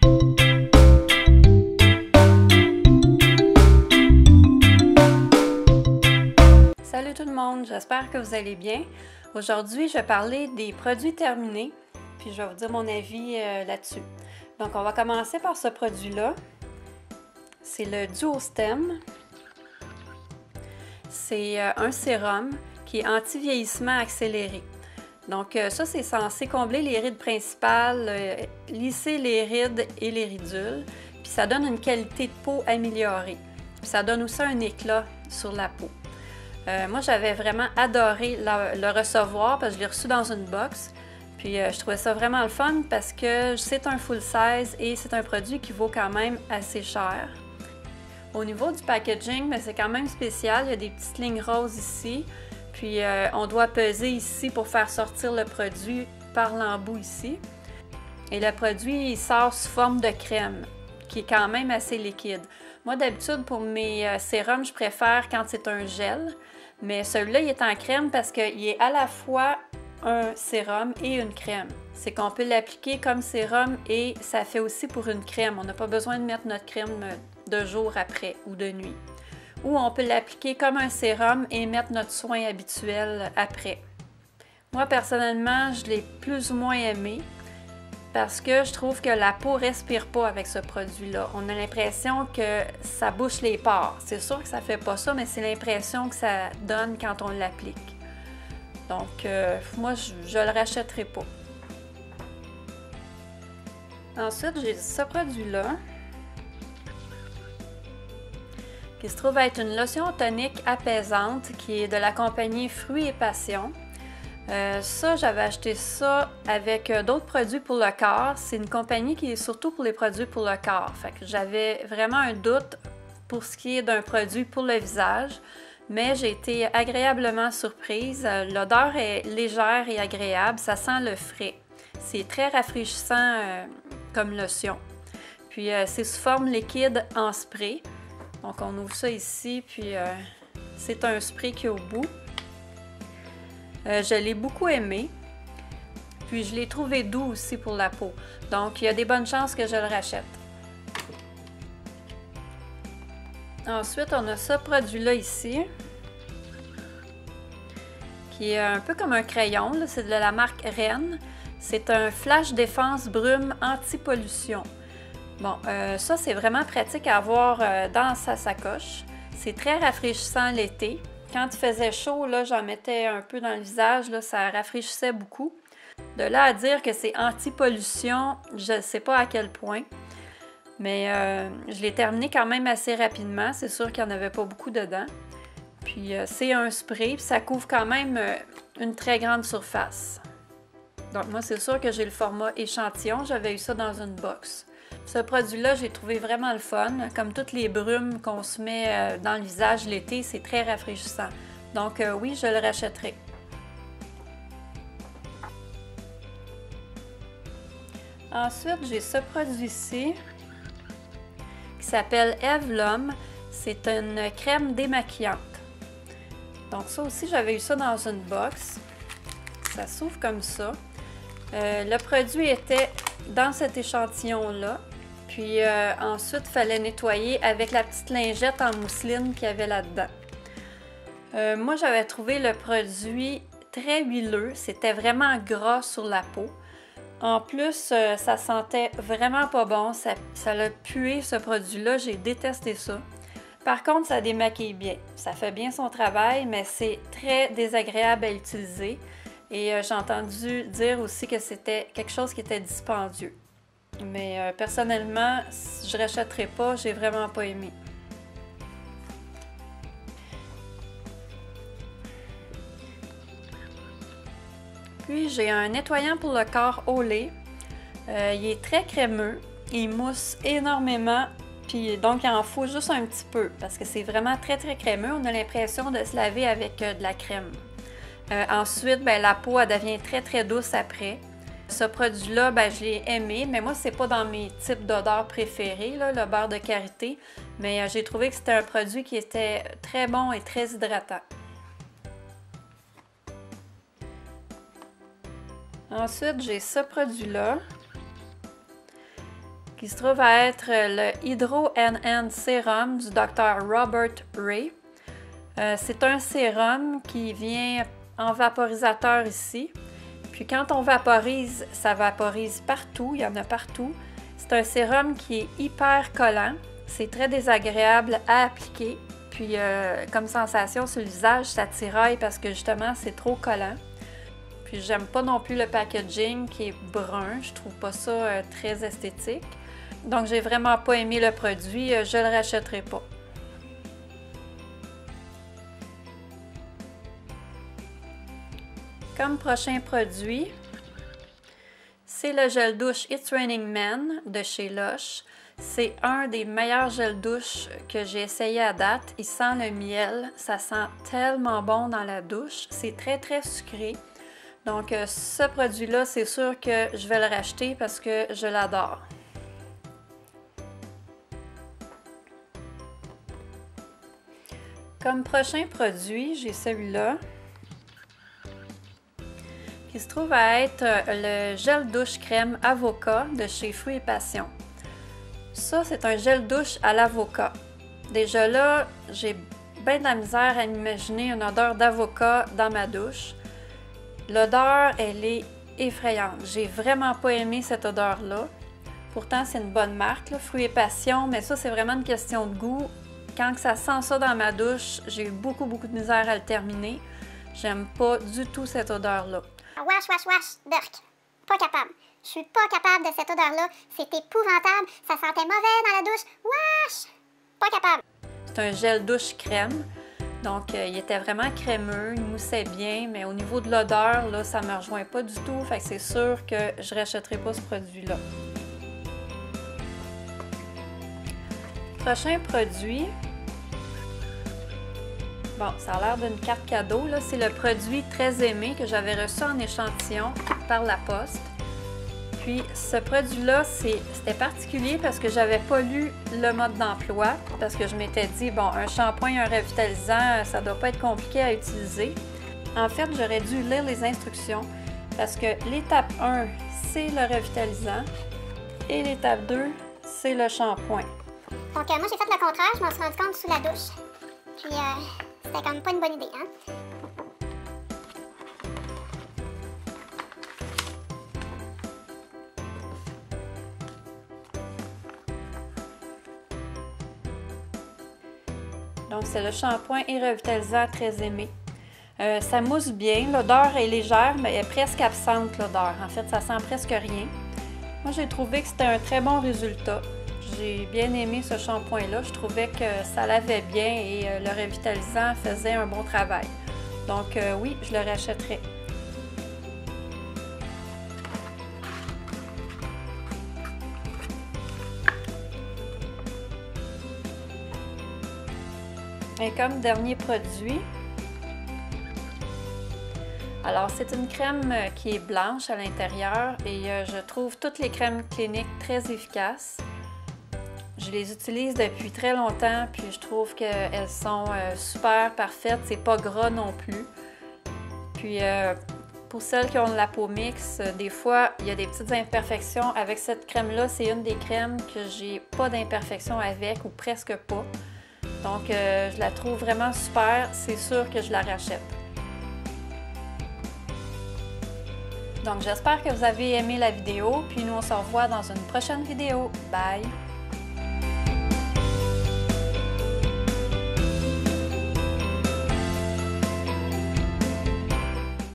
Salut tout le monde, j'espère que vous allez bien. Aujourd'hui, je vais parler des produits terminés, puis je vais vous dire mon avis là-dessus. Donc, on va commencer par ce produit-là. C'est le Duostem. C'est un sérum qui est anti-vieillissement accéléré. Donc, ça, c'est censé combler les rides principales, lisser les rides et les ridules, puis ça donne une qualité de peau améliorée. Puis ça donne aussi un éclat sur la peau. Moi, j'avais vraiment adoré le recevoir parce que je l'ai reçu dans une box. Puis je trouvais ça vraiment le fun parce que c'est un full size et c'est un produit qui vaut quand même assez cher. Au niveau du packaging, c'est quand même spécial. Il y a des petites lignes roses ici. Puis on doit peser ici pour faire sortir le produit par l'embout ici. Et le produit, il sort sous forme de crème qui est quand même assez liquide. Moi, d'habitude, pour mes sérums, je préfère quand c'est un gel. Mais celui-là, il est en crème parce qu'il est à la fois un sérum et une crème. C'est qu'on peut l'appliquer comme sérum et ça fait aussi pour une crème. On n'a pas besoin de mettre notre crème de jour après ou de nuit. Ou on peut l'appliquer comme un sérum et mettre notre soin habituel après. Moi, personnellement, je l'ai plus ou moins aimé parce que je trouve que la peau ne respire pas avec ce produit-là. On a l'impression que ça bouche les pores. C'est sûr que ça ne fait pas ça, mais c'est l'impression que ça donne quand on l'applique. Donc, moi, je ne le rachèterai pas. Ensuite, j'ai ce produit-là qui se trouve être une lotion tonique apaisante qui est de la compagnie Fruits et Passion. Ça, j'avais acheté ça avec d'autres produits pour le corps. C'est une compagnie qui est surtout pour les produits pour le corps. Fait que j'avais vraiment un doute pour ce qui est d'un produit pour le visage, mais j'ai été agréablement surprise. L'odeur est légère et agréable, ça sent le frais. C'est très rafraîchissant comme lotion. Puis c'est sous forme liquide en spray. Donc on ouvre ça ici, puis c'est un spray qui est au bout. Je l'ai beaucoup aimé, puis je l'ai trouvé doux aussi pour la peau. Donc, il y a des bonnes chances que je le rachète. Ensuite, on a ce produit-là ici, qui est un peu comme un crayon. C'est de la marque Ren. C'est un Flash Défense Brume Anti-Pollution. Bon, ça, c'est vraiment pratique à avoir dans sa sacoche. C'est très rafraîchissant l'été. Quand il faisait chaud, j'en mettais un peu dans le visage, ça rafraîchissait beaucoup. De là à dire que c'est anti-pollution, je ne sais pas à quel point. Mais je l'ai terminé quand même assez rapidement. C'est sûr qu'il n'y en avait pas beaucoup dedans. Puis c'est un spray, puis ça couvre quand même une très grande surface. Donc moi, c'est sûr que j'ai le format échantillon. J'avais eu ça dans une box. Ce produit-là, j'ai trouvé vraiment le fun. Comme toutes les brumes qu'on se met dans le visage l'été, c'est très rafraîchissant. Donc oui, je le rachèterai. Ensuite, j'ai ce produit-ci qui s'appelle Eve L'Homme. C'est une crème démaquillante. Donc ça aussi, j'avais eu ça dans une box. Ça s'ouvre comme ça. Le produit était dans cet échantillon-là. Puis ensuite, il fallait nettoyer avec la petite lingette en mousseline qu'il y avait là-dedans. Moi, j'avais trouvé le produit très huileux. C'était vraiment gras sur la peau. En plus, ça sentait vraiment pas bon. Ça l'a pué, ce produit-là. J'ai détesté ça. Par contre, ça démaquille bien. Ça fait bien son travail, mais c'est très désagréable à utiliser. Et j'ai entendu dire aussi que c'était quelque chose qui était dispendieux. Mais personnellement, je ne rachèterai pas, j'ai vraiment pas aimé. Puis j'ai un nettoyant pour le corps Olay. Il est très crémeux, il mousse énormément, puis donc il en faut juste un petit peu parce que c'est vraiment très très crémeux. On a l'impression de se laver avec de la crème. Ensuite, la peau elle devient très très douce après. Ce produit-là, je l'ai aimé, mais moi, c'est pas dans mes types d'odeurs préférés, le beurre de karité. Mais j'ai trouvé que c'était un produit qui était très bon et très hydratant. Ensuite, j'ai ce produit-là qui se trouve à être le Hydro NN Sérum du Dr. Robert Ray. C'est un sérum qui vient en vaporisateur ici. Puis quand on vaporise, ça vaporise partout, il y en a partout. C'est un sérum qui est hyper collant. C'est très désagréable à appliquer. Puis comme sensation sur le visage, ça tiraille parce que justement, c'est trop collant. Puis j'aime pas non plus le packaging qui est brun. Je trouve pas ça très esthétique. Donc j'ai vraiment pas aimé le produit. Je le rachèterai pas. Comme prochain produit, c'est le gel douche It's Raining Men de chez Lush. C'est un des meilleurs gels douche que j'ai essayé à date. Il sent le miel, ça sent tellement bon dans la douche. C'est très très sucré. Donc ce produit-là, c'est sûr que je vais le racheter parce que je l'adore. Comme prochain produit, j'ai celui-là, qui se trouve à être le gel douche crème avocat de chez Fruits et Passion. Ça, c'est un gel douche à l'avocat. Déjà là, j'ai bien de la misère à m'imaginer une odeur d'avocat dans ma douche. L'odeur, elle est effrayante. J'ai vraiment pas aimé cette odeur-là. Pourtant, c'est une bonne marque, là, Fruits et Passion, mais ça, c'est vraiment une question de goût. Quand ça sent ça dans ma douche, j'ai eu beaucoup de misère à le terminer. J'aime pas du tout cette odeur-là. Wesh, wesh, wesh, Burk. Pas capable. Je suis pas capable de cette odeur-là. C'est épouvantable. Ça sentait mauvais dans la douche. Wesh! Pas capable. C'est un gel douche crème. Donc, il était vraiment crémeux, il moussait bien, mais au niveau de l'odeur, là, ça me rejoint pas du tout. Fait que c'est sûr que je rachèterai pas ce produit-là. Prochain produit. Bon, ça a l'air d'une carte cadeau. C'est le produit très aimé que j'avais reçu en échantillon par la poste. Puis ce produit-là, c'était particulier parce que j'avais pas lu le mode d'emploi, parce que je m'étais dit, bon, un shampoing, un revitalisant, ça doit pas être compliqué à utiliser. En fait, j'aurais dû lire les instructions parce que l'étape 1, c'est le revitalisant et l'étape 2, c'est le shampoing. Donc moi, j'ai fait le contraire, je m'en suis rendu compte sous la douche. Puis c'était quand même pas une bonne idée, hein? Donc, c'est le shampoing et revitalisant très aimé. Ça mousse bien, l'odeur est légère, mais elle est presque absente, l'odeur. En fait, ça sent presque rien. Moi, j'ai trouvé que c'était un très bon résultat. J'ai bien aimé ce shampoing-là. Je trouvais que ça lavait bien et le revitalisant faisait un bon travail. Donc, oui, je le rachèterai. Et comme dernier produit, alors c'est une crème qui est blanche à l'intérieur et je trouve toutes les crèmes cliniques très efficaces. Je les utilise depuis très longtemps puis je trouve qu'elles sont super parfaites, c'est pas gras non plus. Puis pour celles qui ont de la peau mixte, des fois il y a des petites imperfections. Avec cette crème-là, c'est une des crèmes que j'ai pas d'imperfections avec ou presque pas. Donc, je la trouve vraiment super. C'est sûr que je la rachète. Donc, j'espère que vous avez aimé la vidéo. Puis nous, on se revoit dans une prochaine vidéo. Bye!